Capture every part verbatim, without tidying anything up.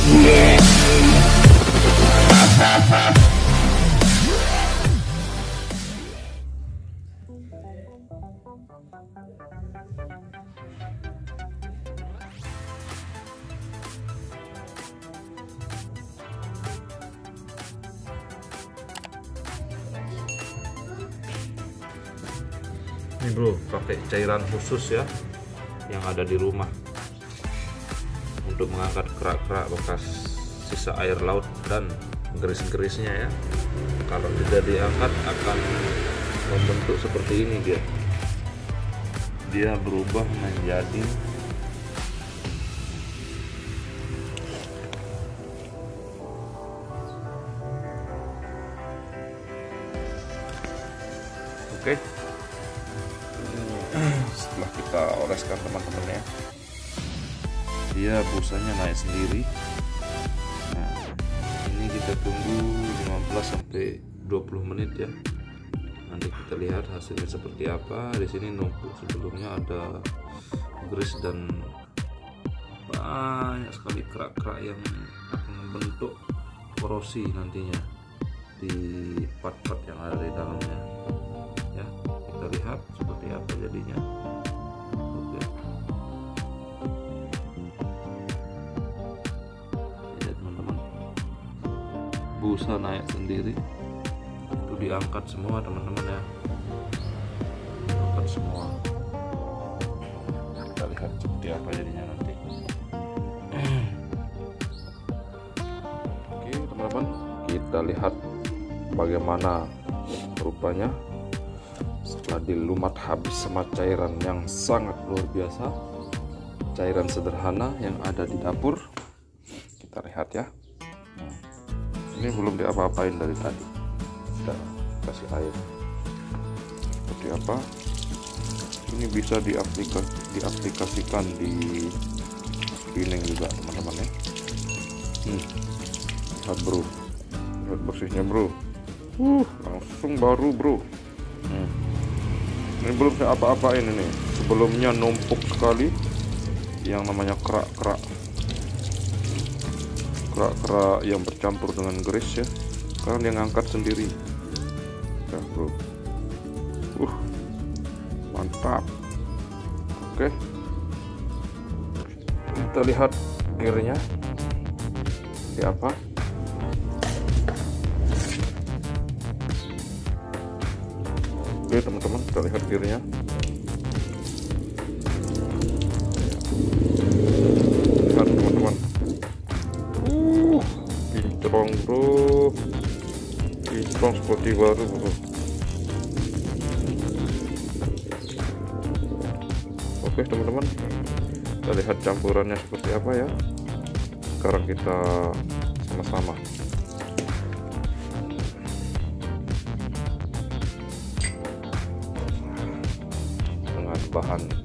Ini bro, pakai cairan khusus ya yang ada di rumah untuk mengangkat kerak-kerak bekas sisa air laut dan geris-gerisnya ya. Kalau tidak diangkat akan membentuk seperti ini, dia dia berubah menjadi oke. Setelah kita oleskan teman-teman ya, dia busanya naik sendiri. Nah, ini kita tunggu lima belas sampai dua puluh menit ya. Nanti kita lihat hasilnya seperti apa. Di sini numpuk, sebelumnya ada grease dan banyak sekali kerak-kerak yang akan membentuk korosi nantinya di part-part yang ada di dalamnya ya. Kita lihat seperti apa jadinya. Oke, ya teman-teman, busa naik sendiri. Itu diangkat semua teman-teman ya, diangkat semua. Kita lihat seperti apa jadinya nanti. Oke teman-teman, kita lihat bagaimana rupanya setelah dilumat habis sama cairan yang sangat luar biasa, cairan sederhana yang ada di dapur. Kita lihat ya. Nah, ini belum diapa-apain dari tadi, kita kasih air. Seperti apa? Ini bisa diaplikas diaplikasikan di piring juga teman-teman ya. Hmm. Lihat bro, lihat bersihnya bro. Uh, langsung baru bro. Hmm. Ini belum saya apa-apain ini. Sebelumnya numpuk sekali yang namanya kerak-kerak, kerak-kerak yang bercampur dengan grease ya. Sekarang dia ngangkat sendiri. Ya bro. Uh, mantap. Oke. Kita lihat gearnya seperti apa. Oke teman-teman, kita lihat gearnya. Lihat teman-teman, uh, kinclong bro, kinclong seperti baru bro. Oke teman-teman, kita lihat campurannya seperti apa ya. Sekarang kita sama-sama. Bahan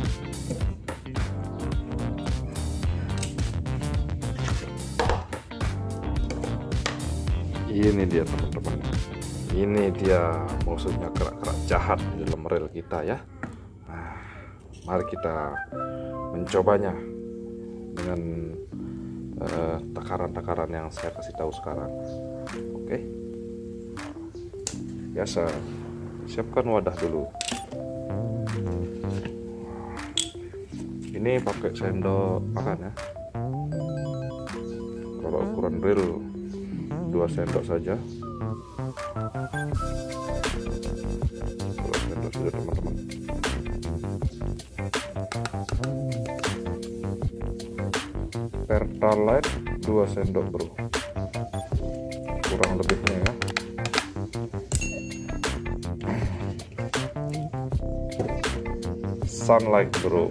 ini dia teman-teman, ini dia maksudnya kerak-kerak jahat di dalam rel kita ya. Nah, mari kita mencobanya dengan uh, takaran-takaran yang saya kasih tahu sekarang. Oke, biasa siapkan wadah dulu. Ini pakai sendok makan ya. Kalau ukuran reel dua sendok saja. Dua sendok saja teman-teman. Pertalite dua sendok bro, kurang lebihnya ya. Sunlight bro.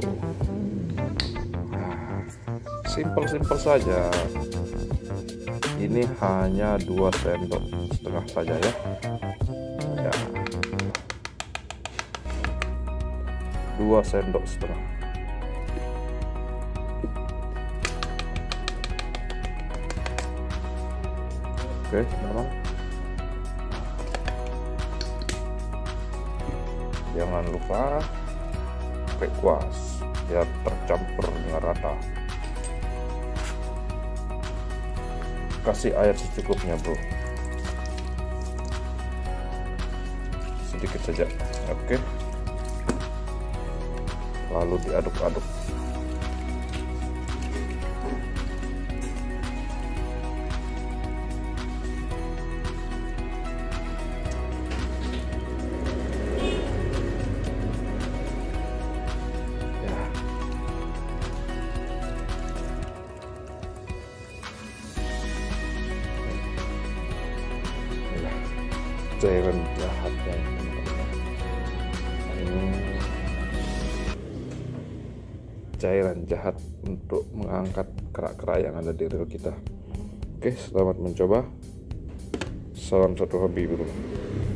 Simpel-simpel saja. Ini hanya dua sendok setengah saja ya. Ya. Dua sendok setengah. Oke, teman-teman. Jangan lupa pakai kuas biar tercampur dengan rata. kasih air secukupnya bro, sedikit saja. Oke, lalu diaduk-aduk. Cairan jahatnya ini cairan jahat untuk mengangkat kerak-kerak yang ada di rel kita. Oke, selamat mencoba. Salam satu hobi bro.